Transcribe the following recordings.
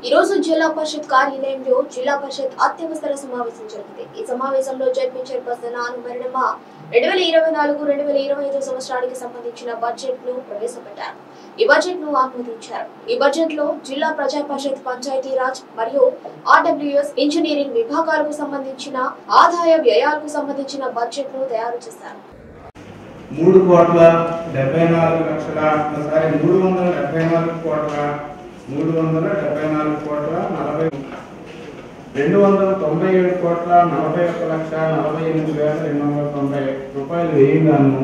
ఈ రోజు జిల్లా పరిషత్ కార్యాలయంలో జిల్లా పరిషత్ అత్యవసర సమావేశం జరిగింది. ఈ సమావేశంలో జడ్పీ చైర్పర్సన్ అనుమరణమ 2024-2025 సంవత్సరానికి సంబంధించిన బడ్జెట్ ను ప్రవేశపెట్టారు. ఈ బడ్జెట్ ను ఆమోదించారు. ఈ బడ్జెట్ లో జిల్లా ప్రజా పరిషత్, పంచాయతీ రాజ్ మరియు ఆర్డబ్ల్యూఎస్ ఇంజనీరింగ్ విభాగాలకు సంబంధించిన ఆదాయ వ్యయాలకు సంబంధించిన బడ్జెట్ ను తయారు చేశారు. 3,97,40,41,290 వేయంగాను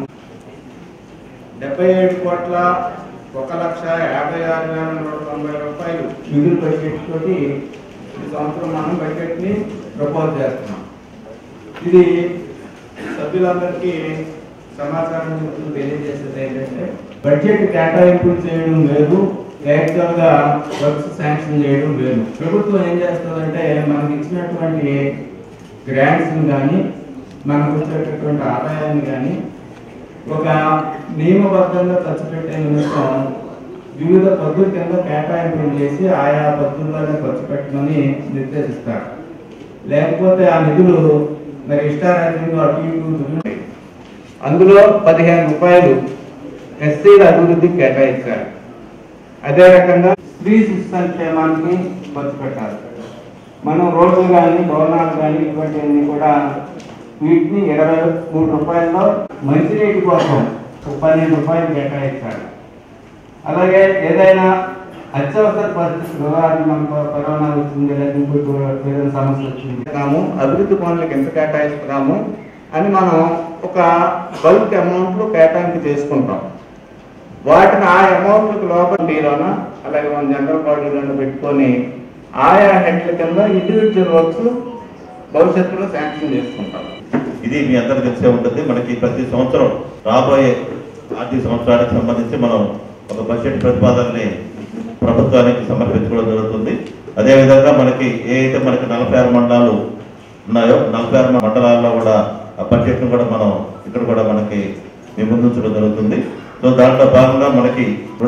77,1,56,190 రూపాయలు మిగులు బడ్జెట్ తోటి ఈ సంవత్సరం మనం బడ్జెట్ ని ప్రపోజ్ చేస్తున్నాం. ఇది సభ్యులందరికీ సమాచారం తెలియజేసేది ఏంటంటే బడ్జెట్ కేటాయింపులు చేయడం లేదు, యాక్చువల్ గా వర్క్స్ శాంక్షన్ చేయడం లేదు. ప్రభుత్వం ఏం చేస్తుందంటే మనకి ఇచ్చినటువంటి గ్రాంట్స్ కానీ మనకు వచ్చేటటువంటి ఆదాయాన్ని కానీ ఒక నియమబద్ధంగా ఖర్చు పెట్టే నిమిషం వివిధ పద్ధతుల కింద కేటాయింపులు చేసి ఆయా పద్ధతుల్లోనే ఖర్చు పెట్టమని నిర్దేశిస్తారు. లేకపోతే ఆ నిధులు మరి ఇష్టారాజ్యంలో అటు ఇటు అందులో 15 రూపాయలు ఎస్సీల అభివృద్ధికి కేటాయించారు. అదే రకంగా స్త్రీ శిశు సంక్షేమానికి ఖర్చు పెట్టాలి. మనం రోడ్లు కానీ భవనాలు కానీ ఇటువంటివన్నీ కూడా వీటిని 23 రూపాయల్లో మంచినీటి కోసం 12 రూపాయలు కేటాయించారు. అలాగే ఏదైనా అత్యవసర పరిస్థితులు మనకు కరోనా వచ్చింది, లేదా ఏదైనా సమస్య వచ్చింది, అభివృద్ధి పనులకు ఎంత కేటాయిస్తున్నాము అని మనం ఒక బల్క్ అమౌంట్లు కేటాయింపు చేసుకుంటాం. వాటిని ఆ అమౌంట్లకు లోపల అలాగే మన జనరల్ బాడీలను పెట్టుకొని ఆయా హెడ్ల కింద ఇండివిజువల్ వర్క్స్ భవిష్యత్తులో శాంక్షన్ చేసుకుంటాం. ఇది మీ అందరికీ తెలిసే ఉంటుంది. మనకి ప్రతి సంవత్సరం రాబోయే ఆర్థిక సంవత్సరానికి సంబంధించి మనం ఒక బడ్జెట్ ప్రతిపాదనని ప్రభుత్వానికి సమర్పించుకోవడం జరుగుతుంది. అదేవిధంగా మనకి ఏదైతే మనకి 46 మండలాలు ఉన్నాయో 46 మండలాల్లో కూడా ఆ బడ్జెట్ను కూడా మనం ఇక్కడ కూడా మనకి మీ ముందుంచడం జరుగుతుంది. సో దాంట్లో భాగంగా మనకి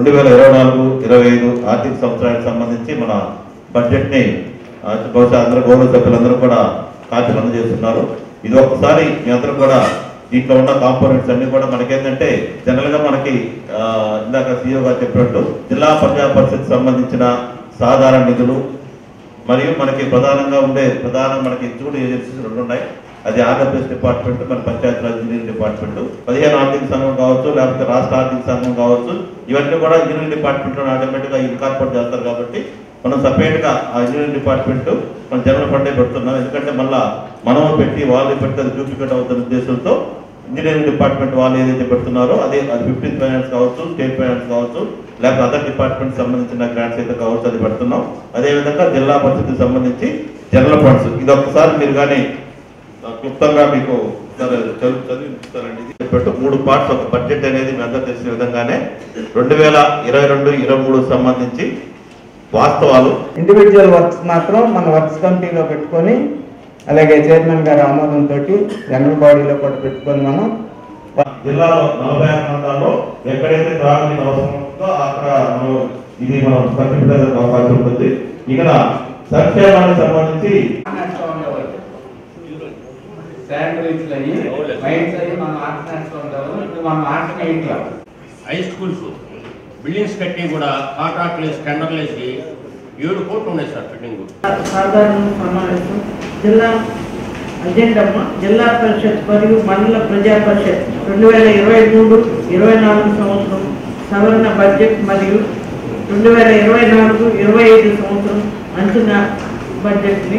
2024-25 ఆర్థిక సంవత్సరానికి సంబంధించి మన బడ్జెట్ని బహుశా అందరూ గౌరవ సభ్యులందరూ కూడా కాపీలు అందజేస్తున్నారు. ఇది ఒక్కసారి మీ అందరూ కూడా దీంట్లో ఉన్న కాంపోనెంట్స్ అన్ని కూడా మనకేంటంటే జనరల్గా మనకి ఇందాక సీఈఓ గారు చెప్పినట్టు జిల్లా ప్రజా పరిషత్ సంబంధించిన సాధారణ నిధులు మరియు మనకి ప్రధానంగా మనకి ఎగ్జిక్యూటివ్ ఏజెన్సీస్ 2 ఉన్నాయి. అది ఆంధ్రప్రదేశ్ డిపార్ట్మెంట్, మన పంచాయతీరాజ్ ఇంజనీరింగ్ డిపార్ట్మెంట్, 15 ఆర్థిక సంఘం కావచ్చు, లేకపోతే రాష్ట్ర ఆర్థిక సంఘం కావచ్చు, ఇవన్నీ కూడా ఇంజనీరింగ్ డిపార్ట్మెంట్లో ఆటోమేటిక్గా ఇన్కార్పొరేట్ చేస్తారు. కాబట్టి మనం సపరేట్గా ఆ ఇంజనీరింగ్ డిపార్ట్మెంట్ మన జనరల్ ఫండే పెడుతున్నాం. ఎందుకంటే మళ్ళీ మనం పెట్టి వాళ్ళు పెట్టి అది డూప్లికేట్ అవుతున్న ఉద్దేశంతో ఇంజనీరింగ్ డిపార్ట్మెంట్ వాళ్ళు ఏదైతే పెడుతున్నారో అది 15th ఫైనాన్స్ కావచ్చు, స్టేట్ ఫైనాన్స్ కావచ్చు, లేకపోతే అదర్ డిపార్ట్మెంట్ సంబంధించిన గ్రాంట్స్ అయితే కావచ్చు అది పెడుతున్నాం. అదేవిధంగా జిల్లా పరిషత్కి సంబంధించి జనరల్ ఫండ్స్ ఇది ఒక్కసారి మీరు కానీ క్లుప్తంగా మీకు చదివిస్తారండి. చెప్పట్టు 3 పార్ట్స్ ఒక బడ్జెట్ అనేది మీ అందరూ తెలిసిన విధంగానే 2022-23 సంబంధించి వాస్తవాలు ఇండివిజువల్ వర్క్స్ మాత్రం మన వర్క్స్ కమిటీలో పెట్టుకొని అలాగే చైర్మన్ గారి ఆమోదంతో జనరల్ బాడీలో కూడా పెట్టుకొని మనం జిల్లాలో 46 మండలాల్లో ఎక్కడైతే త్రాగునీరు అవసరం ఉంటుందో అక్కడ ఇది మనం ఖర్చు పెట్టడానికి అవకాశం ఉంటుంది. ఇక్కడ సంక్షేమానికి సంబంధించి హై స్కూల్స్ బిల్డింగ్స్ కట్టి కూడా కాంట్రాక్ట్లు వేసి టెండర్లు వేసి 7 కోట్లు ఉన్నాయి సార్ ఫిట్టింగ్. సాధారణ సమావేశం జిల్లా అజెండా జిల్లా పరిషత్ మరియు మండల ప్రజా పరిషత్ 2023-24 సంవత్సరం సవరణ బడ్జెట్ మరియు 2024-25 సంవత్సరం అంచనా బడ్జెట్ని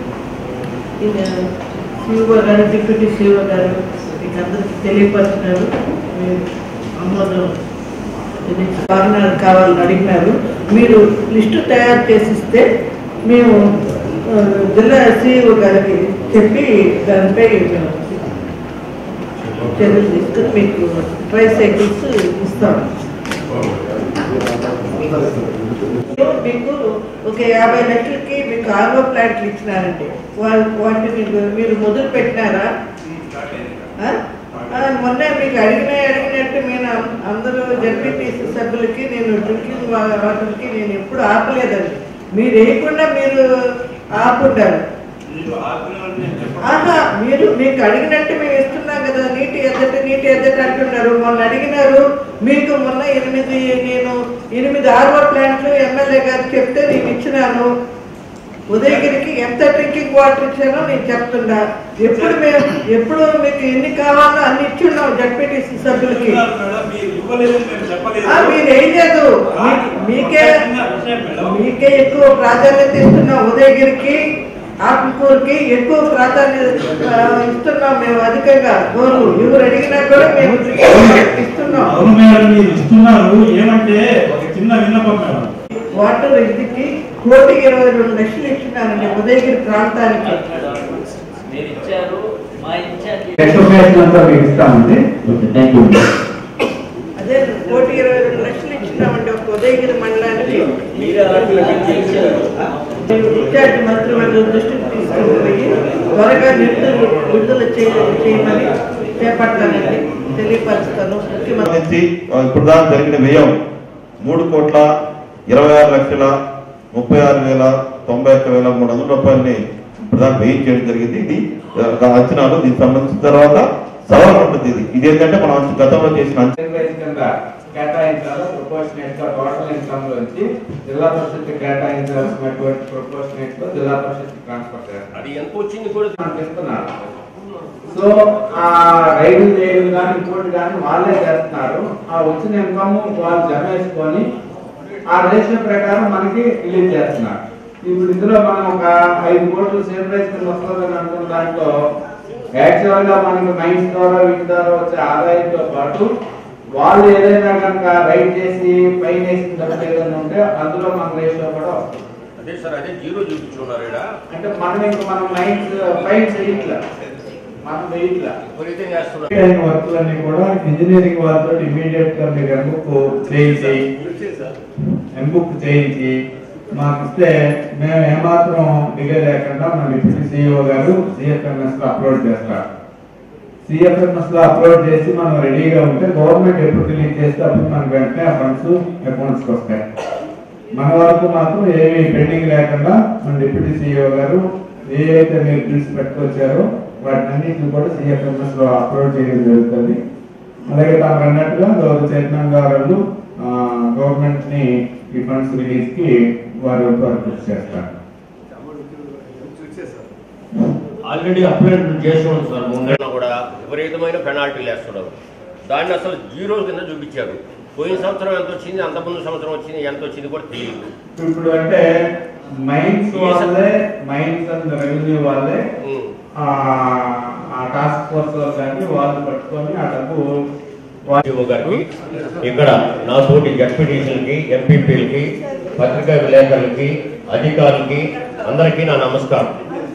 సీఓ గారు, డిప్యూటీ సీఓ గారు మీకు అందరికీ తెలియపరిచినారు. ఆమోదం కారణాలు కావాలని అడిగినారు. మీరు లిస్టు తయారు చేసిస్తే మేము జిల్లా సీఈఓ గారికి చెప్పి దానిపై చర్యలు తీసుకుని మీకు ట్రైసైకిల్స్ ఇస్తాం. మీకు ఒక 50 లక్షలకి మీకు ఆర్ఓ ప్లాంట్లు ఇచ్చినారండి. వాటిని మీరు మొదలు పెట్టినారా? మొన్న మీకు అడిగినట్టు నేను అందరూ జడ్పీటీసీ సభ్యులకి నేను డ్రింకింగ్ వాటర్కి నేను ఎప్పుడు ఆపలేదండి. మీరు వేయకుండా మీరు ఆపుంటారు. మీకు అడిగినట్టు మేము ఇస్తున్నాం కదా, నీటి ఎద్దట అంటున్నారు. మొన్న అడిగినారు మీకు, మొన్న 8 RO ప్లాంట్లు ఎమ్మెల్యే గారు చెప్తే నేను ఇచ్చినాను. ఉదయగిరికి ఎంత డ్రింకింగ్ వాటర్ ఇచ్చానో నేను చెప్తున్నా. ఎప్పుడు మీకు ఎన్ని కావాలో అన్ని ఇచ్చున్నాం జడ్పీటీసీ సభ్యులకి. మీరు వేయలేదు, మీకే ఎక్కువ ప్రాధాన్యత ఇస్తున్నాం. ఉదయగిరికి ఆత్మకూరుకి ఎక్కువ ప్రాధాన్యత ఇస్తున్నాం మేము. అధికంగా ఎవరు అడిగినా కూడా మేము ఇస్తున్నాం. ఏమంటే ఒక చిన్న విన్నపం, వాటర్ ఇదికి 1,22 లక్షలు ఇచ్చినారండి ఉదయగిరి ప్రాంతానికి. అదే 1,22 లక్షలు ఇచ్చినామండి ఒక ఉదయగిరి మండలానికి. ఇన్ఛార్జ్ మంత్రివర్గ దృష్టికి తీసుకుపోయి త్వరగా విడుదల చేయమని చేపట్టానండి, తెలియపరుస్తాను. ముఖ్యమంత్రి ఇప్పుడు దాకా జరిగిన వ్యయం 3,26,36,91,391 రూపాయలని ఇప్పుడు దాకా వ్యయం చేయడం జరిగింది. ఇది అంచనాలు, దీనికి సంబంధించిన తర్వాత సవాల్ ఉంటుంది. ఇది ఏంటంటే మనం గతంలో చేసిన కేటాయించాలో ప్రపోర్షనేట్ గా టోటల్ ఇన్కమ్ లోంచి జిల్లా పరిషత్ కేటాయించాల్సినటువంటి ప్రపోర్షనేట్ లో జిల్లా పరిషత్ ట్రాన్స్ఫర్ చేస్తారు. అది ఎంత వచ్చింది కూడా చేస్తున్నారు. సో ఆ రైతులు చేయడం కానీ ఇంకోటి కానీ వాళ్ళే చేస్తున్నారు. ఆ వచ్చిన ఇన్కమ్ వాళ్ళు జమ వేసుకొని ఆ రేషియో ప్రకారం మనకి రిలీజ్ చేస్తున్నారు. ఇప్పుడు ఇందులో మనం ఒక 5 కోట్లు సేమ్ రైస్ కింద వస్తుందని అనుకున్న దాంట్లో యాక్చువల్ గా మనకి మైన్స్ ద్వారా వీటి ద్వారా వచ్చే ఆదాయంతో పాటు వాళ్ళు ఏదైనా కనుక రైట్ చేసి పైన వేసిన డబ్బులు ఏదైనా ఉంటే అందులో మన రేషియో కూడా వస్తుంది. అదే సార్, అదే జీరో చూపించుకున్నారు ఇక్కడ. అంటే మనం మైన్స్ ఫైన్స్ వేయట్లా, మనం వేయట్లా వర్క్లన్నీ కూడా ఇంజనీరింగ్ వాళ్ళతో ఇమీడియట్ గా మీరు ఎంబుక్ చేయించి మాకు ఇస్తే మేము ఏమాత్రం డిలే లేకుండా మన డిప్యూటీ సిఇఓ గారు CFMS లో అప్లోడ్ చేస్తారు. CFMS లో అప్లోడ్ చేసి మనం రెడీగా ఉంటే గవర్నమెంట్ ఎప్పుడు రిలీజ్ చేస్తే అప్పుడు మనకు వెంటనే ఆ ఫండ్స్ అకౌంట్స్ కి వస్తాయి. మన వరకు మాత్రం ఏమీ పెండింగ్ లేకుండా మన డిప్యూటీ సిఇఓ గారు ఏ అయితే మీరు బిల్స్ పెట్టుకొచ్చారో వాటిని అన్నింటిని కూడా CFMS లో అప్లోడ్ చేయడం జరుగుతుంది. అలాగే తాను అన్నట్టుగా చైతన్య గారు గవర్నమెంట్ ని ఈ ఫండ్స్ రిలీజ్ కి వారు కృషి చేస్తారు. ఆల్రెడీ అప్లైడ్ చేస్తున్నాం సార్. ముందైనా కూడా విపరీతమైన పెనాల్టీలు వేస్తున్నారు. దాన్ని అసలు జీరో కింద చూపించారు. పోయిన సంవత్సరం ఎంత వచ్చింది, అంత ముందు సంవత్సరం వచ్చింది, ఎంత వచ్చింది కూడా తెలియదు. ఇప్పుడు అంటే మైన్స్ వాళ్ళే, మైన్స్ అండ్ రెవెన్యూ వాళ్ళే ఆ టాస్క్ ఫోర్స్ కానీ వాళ్ళు పట్టుకొని ఆ డబ్బు గారికి, ఇక్కడ నా తోటి జడ్పీటీసీలకి, ఎంపీపీలకి, పత్రికా విలేకరులకి, అధికారులకి అందరికీ నా నమస్కారం.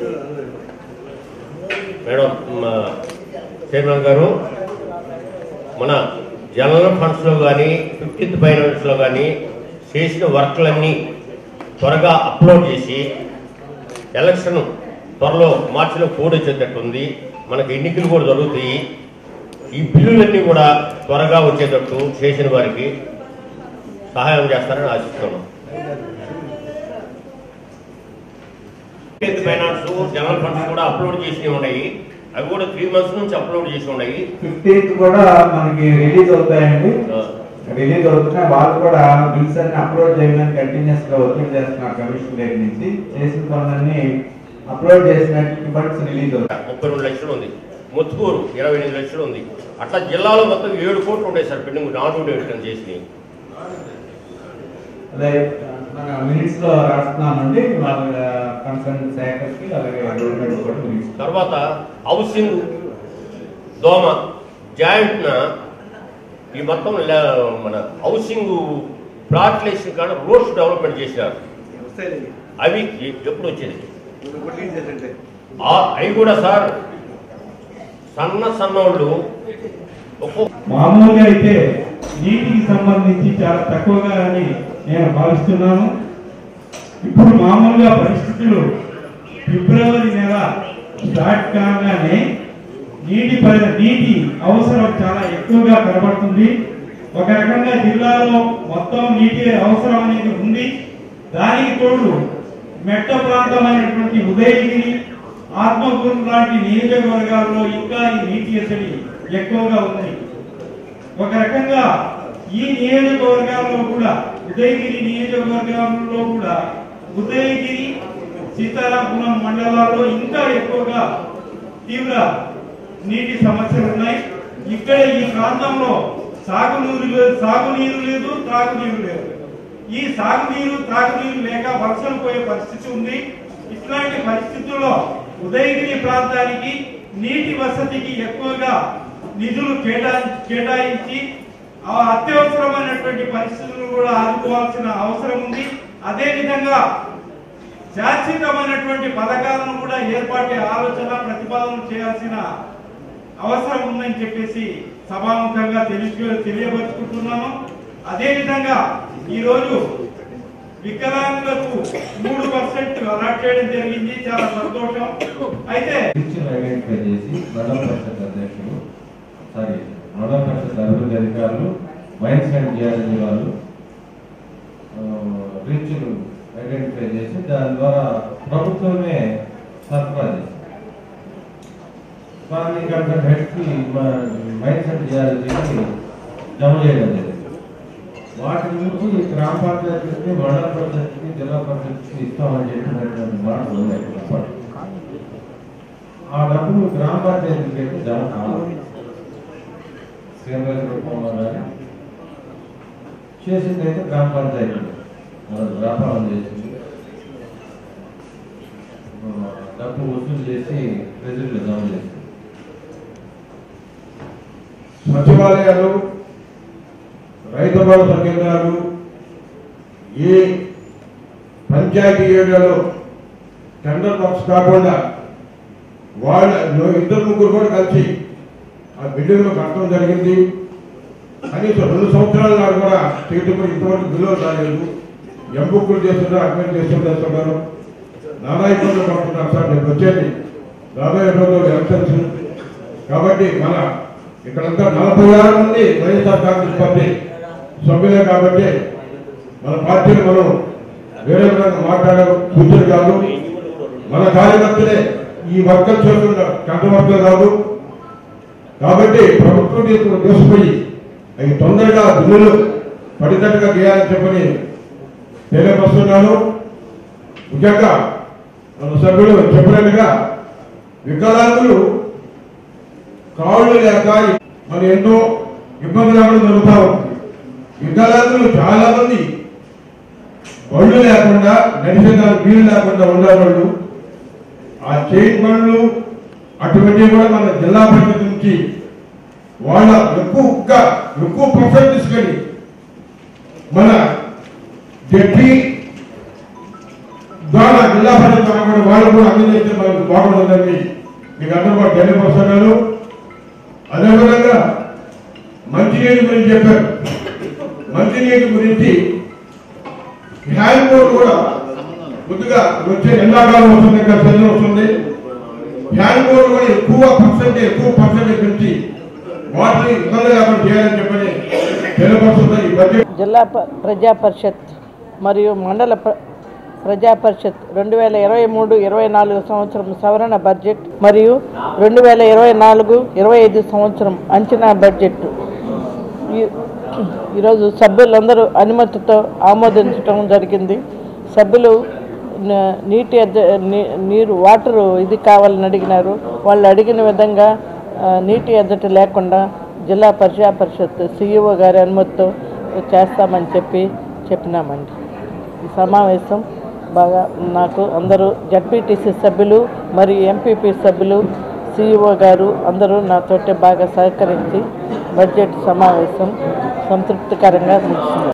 మేడం చైర్మన్ గారు, మన జనరల్ ఫండ్స్ లో కానీ 15th ఫైనాన్స్ లో కానీ చేసిన వర్క్లన్నీ త్వరగా అప్లోడ్ చేసి ఎలక్షన్ త్వరలో మార్చిలో కోడ్ వచ్చేటట్టుంది. మనకి ఎన్నికలు కూడా జరుగుతాయి. ఈ బిల్లులన్నీ కూడా త్వరగా వచ్చేటట్టు చేసిన వారికి సహాయం చేస్తారని ఆశిస్తున్నాం. ఫైనాన్స్, జనరల్ ఫండ్స్ కూడా అప్లోడ్ చేసి ఉన్నాయి. అవి కూడా 3 months నుంచి అప్లోడ్ చేసి ఉన్నాయి. 15th కూడా మనకి రిలీజ్ అవుతాయండి. రిలీజ్ అవుతున్నాయి. వాళ్ళు కూడా బిల్స్ అన్ని అప్లోడ్ చేయడానికి కంటిన్యూస్ గా ఒత్తిడి చేస్తున్నారు కమిషన్ దగ్గర నుంచి. చేసిన పనులన్నీ అప్లోడ్ చేసినట్టు ఫండ్స్ రిలీజ్ అవుతాయి. 32 లక్షలు ఉంది. ముత్తుకూరు 28 లక్షలు ఉంది. అట్లా జిల్లాలో మొత్తం 7 కోట్లు ఉంటాయి సార్ పెండింగ్ నాన్ డ్యూటీ చేసి. అదే మన మినిట్స్ లో రాస్తున్నానండి వాళ్ళ కన్సర్న్ శాఖకి, అలాగే గవర్నమెంట్ కూడా మినిట్స్. తర్వాత హౌసింగ్ దోమ జాయింట్ ఈ మొత్తం మన హౌసింగ్ ప్లాట్లేషన్ కానీ రోడ్స్ డెవలప్మెంట్ చేసినారు. అవి ఎప్పుడు వచ్చేది అవి కూడా సార్ సన్నోళ్ళు మామూలుగా అయితే నీటికి సంబంధించి చాలా తక్కువగా అని నేను భావిస్తున్నాను. ఇప్పుడు మామూలుగా పరిస్థితులు ఫిబ్రవరి నెల స్టార్ట్ కాగానే నీటి అవసరం చాలా ఎక్కువగా కనబడుతుంది. ఒక రకంగా జిల్లాలో మొత్తం నీటి అవసరం అనేది ఉంది. దానికి తోడు మెట్ట ప్రాంతమైనటువంటి ఉదయగిరి, ఆత్మకూరు లాంటి నియోజకవర్గాల్లో ఇంకా ఈ నీటి ఎద్దడి ఎక్కువగా ఉంది. ఒక రకంగా ఈ నియోజకవర్గాల్లో కూడా ఉదయగిరి నియోజకవర్గంలో కూడా ఉదయగిరి, సీతారాపురం మండలాల్లో ఇంకా ఎక్కువగా తీవ్ర నీటి సమస్యలు ఉన్నాయి. ఇక్కడ ఈ ప్రాంతంలో సాగునీరు లేదు, త్రాగునీరు లేదు. ఈ సాగునీరు, త్రాగునీరు లేక వర్షం పోయే పరిస్థితి ఉంది. ఇట్లాంటి పరిస్థితుల్లో ఉదయగిరి ప్రాంతానికి నీటి వసతికి ఎక్కువగా నిధులు కేటాయించి ఆ అత్యవసరమైనటువంటి పరిస్థితులను కూడా ఆదుకోవాల్సిన అవసరం ఉంది. అదే విధంగా శాశ్వతమైనటువంటి పథకాలను కూడా ఏర్పాటు ఆలోచన ప్రతిపాదన చేయాల్సిన అవసరం ఉందని చెప్పేసి సభాముఖంగా తెలియపరుచుకుంటున్నాను. అదే విధంగా ఈరోజు వికలాంగులకు 3% అలాట్ చేయడం జరిగింది, చాలా సంతోషం. అయితే ఐడెంటిఫై చేసి మండల పరిషత్ అధ్యక్షులు మండల పరిషత్ అభివృద్ధి అధికారులు, మైన్స్ అండ్ జియాలజీ వాళ్ళు రీచ్లు ఐడెంటిఫై చేసి దాని ద్వారా ప్రభుత్వమే సరఫరా చేసింది. కన్సర్న్ హెడ్కి మైన్స్ అండ్ జియాలజీకి జమ చేయడం జరిగింది. వాటి నుంచి గ్రామ పంచాయతీకి, మండల పరిషత్కి, జిల్లా పరిషత్కి ఇస్తామని చెప్పినటువంటి మాటలు ఉన్నాయి. ఆ డబ్బులు గ్రామ పంచాయతీకి అయితే జమ కావాలి. కేంద్ర రూపంలో కానీ చేసింది అయితే గ్రామ పంచాయతీ వ్యాపారం చేసింది, డబ్బు వసూలు చేసి ప్రజలు జమ చేసింది. సచివాలయాలు, రైతు భరోసా కేంద్రాలు, ఏ పంచాయతీ ఏరియాలో టెండర్ వర్క్స్ కాకుండా వాళ్ళు 2-3 కూడా కలిసి ఆ బిల్డింగ్లో కట్టడం జరిగింది. కనీసం 2 సంవత్సరాల నాడు కూడా చేయటప్పుడు ఇంతవరకు బిల్లులు రాలేదు. ఎంబుక్కులు చేస్తున్నారు, అడ్మిట్ చేస్తున్నారు, నానా ఇబ్బందులు పడుతున్నారు. సార్ నేను వచ్చేది రాబోయే రోజుల్లో ఎలక్షన్స్ కాబట్టి మన ఇక్కడంతా 46 మంది వైఎస్ఆర్ కాంగ్రెస్ పార్టీ సభ్యులే కాబట్టి మన పార్టీని మనం వేరే విధంగా మాట్లాడే కూర్చొని కాదు, మన కార్యకర్తలే ఈ వర్గం చేస్తున్న కంట వర్గం కాదు. కాబట్టి ప్రభుత్వం దోసిపోయి అవి తొందరగా బిల్లులు పడినట్టుగా చేయాలని చెప్పని తెలియపరుస్తున్నాను. ముఖ్యంగా మన సభ్యులు చెప్పినట్టుగా వికలాంగులు కాళ్ళు లేక మరి ఎన్నో ఇబ్బందులు జరుగుతూ ఉంది. వికలాంగులు చాలా మంది బళ్ళు లేకుండా, నడిచేదానికి వీలు లేకుండా ఉండేవాళ్ళు. ఆ చైన్ బండ్లు అటువంటివి కూడా మన జిల్లా పరిషత్ నుంచి వాళ్ళ ఎక్కువ పర్సెంట్ తీసుకొని మన జడ్పీ ద్వారా జిల్లా పరిషత్ ద్వారా వాళ్ళు కూడా అందజేస్తే మనకు బాగుంటుందని మీకు అందరూ కూడా తెలియపరుస్తున్నారు. అదేవిధంగా మంచినీటి గురించి చెప్పారు. మంచినీటి గురించి హ్యాండ్ బోర్డు కూడా ముందుగా వచ్చే ఎండాకాలం వస్తుంది, ఇంకా సీజన్ వస్తుంది. హ్యాండ్ బోర్డు కూడా ఎక్కువ పర్సెంటేజ్ పెంచి వాటిని ఇబ్బంది లేకుండా చేయాలని చెప్పని తెలియపరుస్తుంది. ఈ బడ్జెట్ జిల్లా ప్రజా పరిషత్ మరియు మండల ప్రజా పరిషత్ 2023-24 సంవత్సరం సవరణ బడ్జెట్ మరియు 2024-25 సంవత్సరం అంచనా బడ్జెట్ ఈరోజు సభ్యులందరూ అనుమతితో ఆమోదించడం జరిగింది. సభ్యులు నీరు వాటరు ఇది కావాలని అడిగినారు. వాళ్ళు అడిగిన విధంగా నీటి ఎద్దటి లేకుండా జిల్లా ప్రజా పరిషత్ సిఇఓ గారి అనుమతితో చేస్తామని చెప్పినామండి. ఈ సమావేశం బాగా నాకు అందరూ జడ్పీటీసీ సభ్యులు మరియు ఎంపీపీ సభ్యులు, సిఇఓ గారు అందరూ నాతోటి బాగా సహకరించి బడ్జెట్ సమావేశం సంతృప్తికరంగా ముగిసింది.